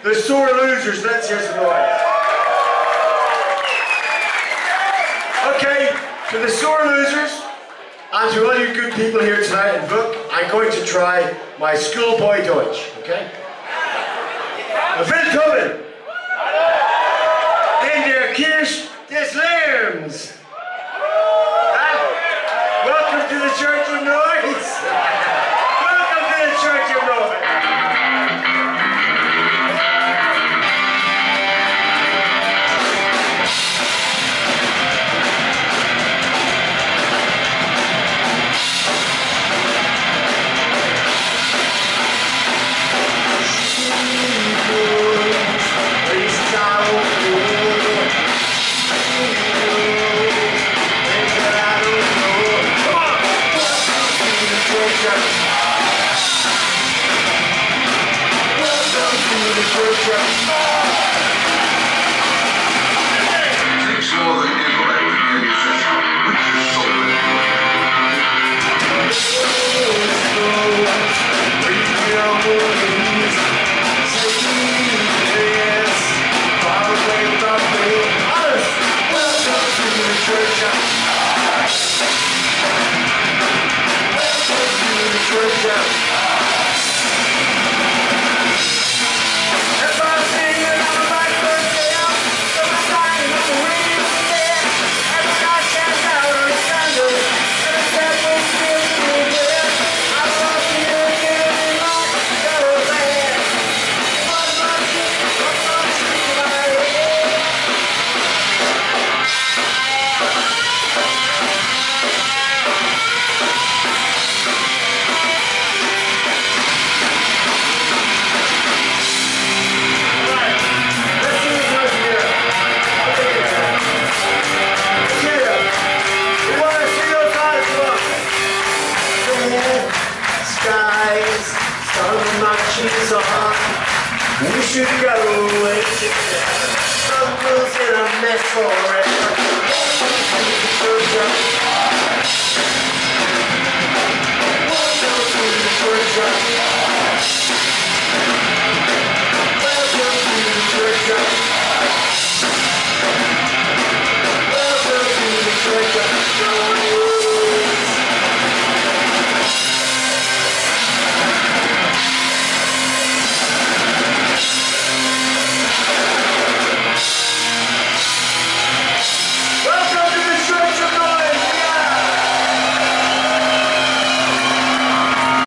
The sore losers, let's hear some noise. Okay, to the sore losers, and to all you good people here tonight in Book, I'm going to try my schoolboy Deutsch, okay? Willkommen in der Kirche des Lärms. Welcome to the Church of Noise. Welcome to the Church of Noise. Takes more than intellect to get your system, which is so we should go away together. Uncle's in a mess forever. Welcome to the church.